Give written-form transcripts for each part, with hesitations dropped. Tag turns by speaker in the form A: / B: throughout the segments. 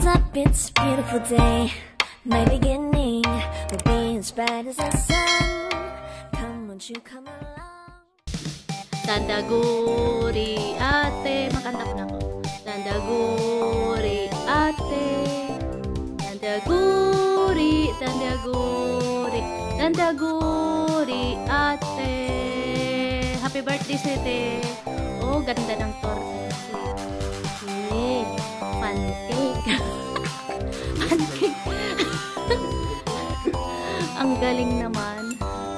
A: up, it's a beautiful day. My beginning will be as bright as the sun. Come, won't you come along?
B: Tandaguri ate, makanta ko na ako. Tandaguri ate, tandaguri, tandaguri, tandaguri ate. Happy birthday, Sete. Oh, ganda ng torta. Sweet. Pancake. Pancake. Ang galing naman.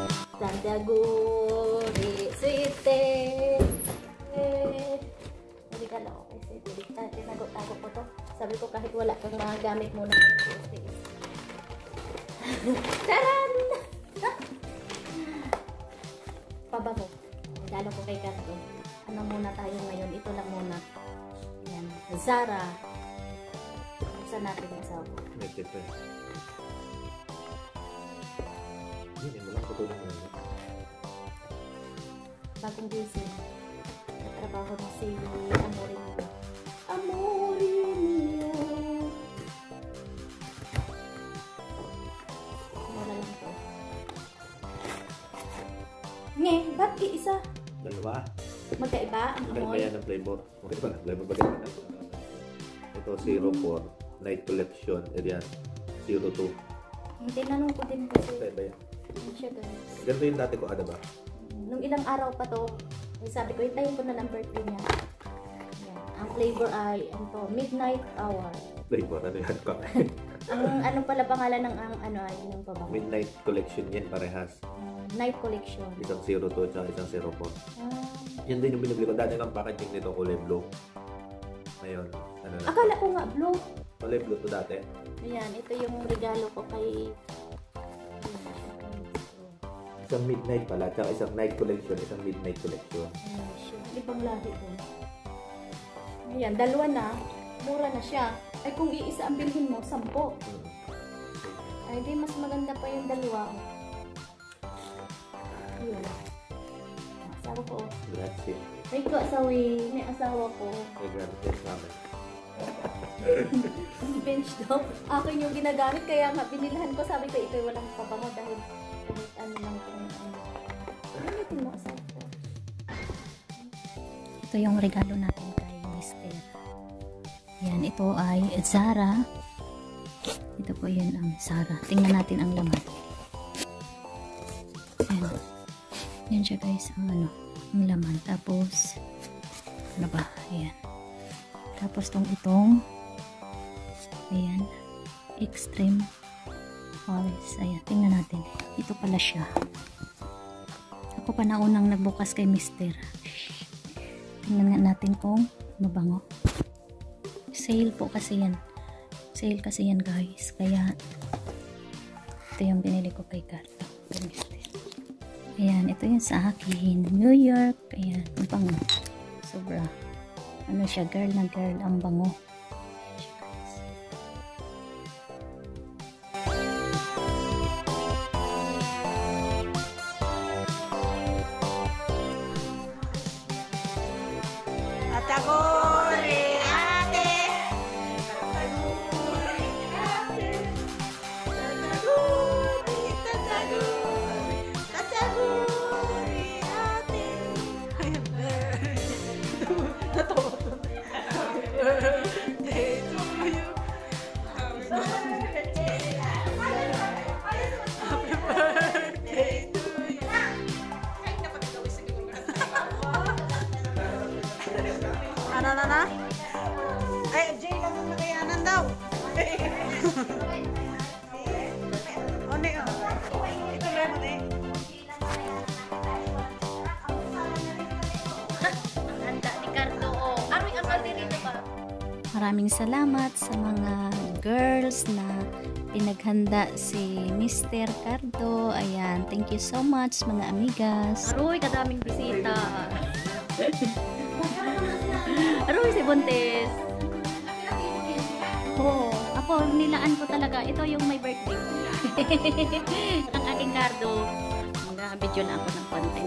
B: Tandaguri, Sete. Regalo ko kay Sete. Tinago-tago ko to. Sabi ko kahit wala kang mga gamit muna. Taran! Pabango. Regalo ko kay Cardo. Ano muna tayo ngayon? Ito lang muna. Yan. Zara. Buksan natin yung asawa.
C: Medyo pa. Hindi mo lang patulong mo.
A: Bagong gising. Natrabaho na si Amorin niyo. Amorin niyo. Wala lang to. Nge, ba't isa?
C: Dalawa.
A: Magkaiba ang
C: Magkaiba
A: amoy?
C: yan ang flavor. Magkaiba na flavor. Magkaiba. Ito 04 Night Collection. Ayan. 02.
A: Hindi, nanong ko din kasi.
C: Magkaiba yan.
A: Hindi siya ganun.
C: Ganito yung dati ko, ano ba?
A: Nung ilang araw pa to, sabi ko, hintayin ko na lang birthday niya. Yan. Ang flavor ay, ano to, Midnight Hour.
C: Flavor, ano yan ka?
A: Ang ano pala pangalan ng ano ay ng pabango?
C: Midnight Collection yan, parehas.
A: Night Collection.
C: Isang 02 at isang 04. Yan din yung binibili ko. Dati ang packaging nito kulay blue. Ngayon, ano na?
A: Akala ko nga blue.
C: Kulay blue to dati.
A: Ayan, ito yung regalo ko kay...
C: Isang midnight pala, tsaka isang night collection, isang midnight collection.
A: Ayan siya. Ibang lahi ko. Ayan, dalawa na. Mura na siya. Ay, kung iisa ang bilhin mo, 10. Ay, di mas maganda pa yung dalawa. Ayan. Asawa ko.
C: Grazie.
A: May ko asawi. May asawa ko.
C: Ay, grazie sa amin.
A: Bench daw. Akin yung ginagamit. Kaya nga, binilhan ko. Sabi ko, ito walang pabango dahil kahit ano lang kung ano. Gamitin mo asawa ko.
B: Ito yung regalo natin kay Mister. Yan, ito ay Zara. Ito po yan ang Zara. Tingnan natin ang laman. Yan. Yan siya guys, ang ano, ang laman. Tapos, ano ba? Ayan. Tapos itong, ayan, Extreme Forest. Ayan, tingnan natin. Ito pala siya. Ako pa naunang nagbukas kay Mister. Tingnan nga natin kung mabango. Sale po kasi yan. Sale kasi yan guys. Kaya, ito yung binili ko kay Carlo. Kay Mister. Ayan, ito yung sa akin. New York. Ayan, ang bango. Sobra. Ano siya, girl na girl. Ang bango.
D: Tandaguri ate, tandaguri ate. Natawa to. Birthday to you. Happy birthday. Happy birthday to you. Ay, dapat ikaw siguro. Ano na? Ay, Jay lang ang nakayanan daw. O, ne, o. Ito na mo, ne.
B: Ang handa ni Carlo. Aroy, ang handa dito ba? Maraming salamat sa mga girls na pinaghanda si Mr. Cardo. Ayan, thank you so much mga amigas. Aroy, kadaming bisita. Aroy, si Buntes. Oo, ako nilaan ko talaga. Ito yung my birthday. Ang aking Cardo. Mag-video na ako ng konti.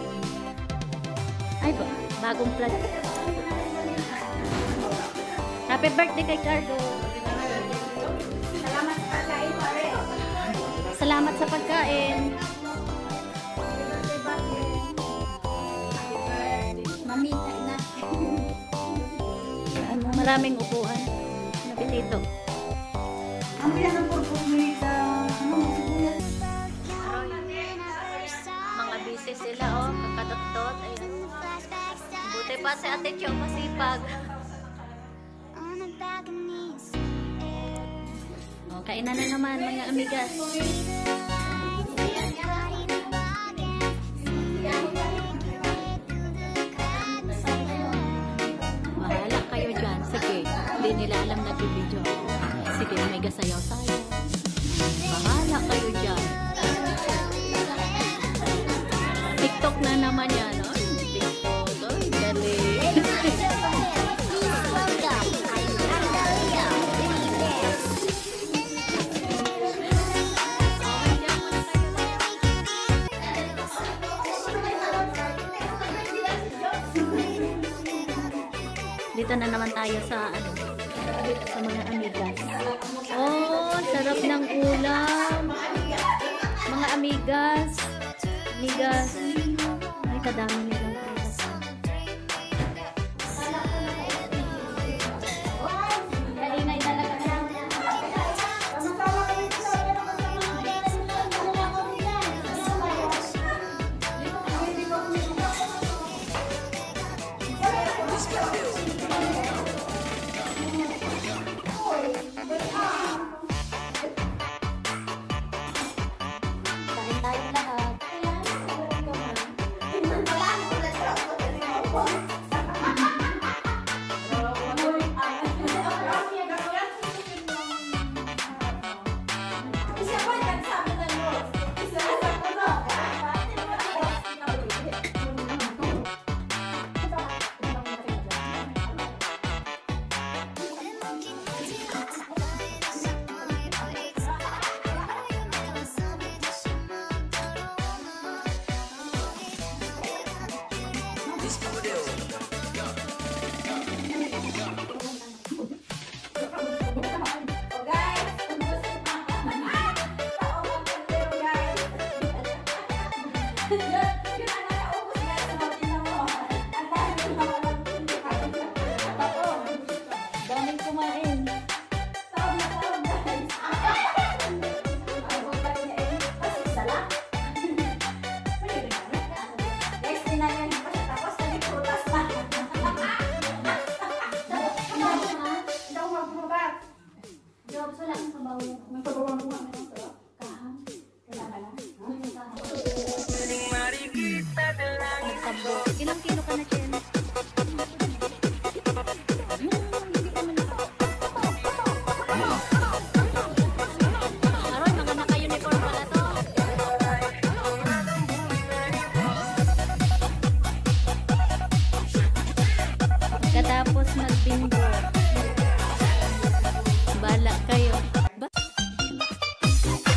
B: Ay, bagong plastic. Happy birthday kay Cardo.
A: Salamat sa pagkain, pare.
B: Salamat sa pagkain.
A: Mami, kain na.
B: Maraming upuan. Napitito.
D: Ang bilang ng purpose mo sa
B: Mga busy sila, oh. Kakatot-tot. Ayan. Buti pa si Ate Chong masipag. Oh, kainan na naman, mga amigas. Bahala kayo dyan. Sige, hindi nila alam nag-video. Sige, may gasayaw-sayaw. Bahala kayo dyan. TikTok na naman yan. Ay, TikTok. Ay, galing. Dito na naman tayo sa ano, sa mga amigas. Oh, sarap ng ulam. Mga amigas. Amigas. Ay, kadami nilang prutas.
A: Kaingay talaga na.
B: Kain tayong lahat. Daming kumain. Ilang kilo ka na, Chen? Aron, mga naka-uniform pala to. Katapos mag-bingo. Bala kayo.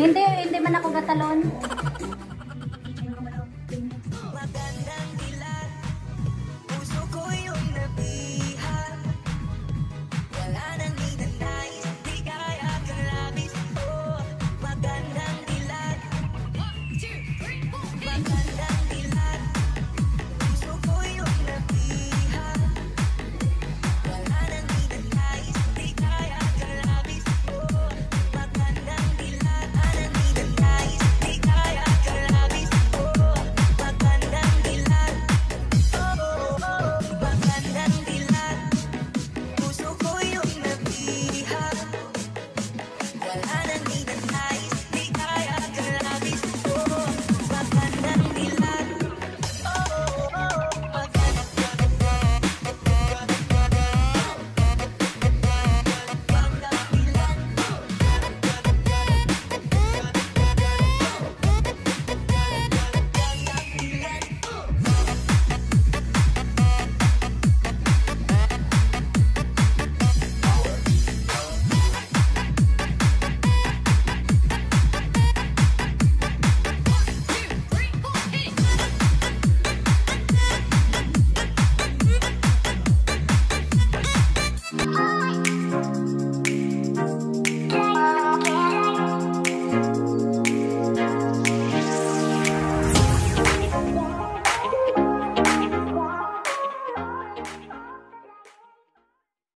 B: Hindi man ako gatalon.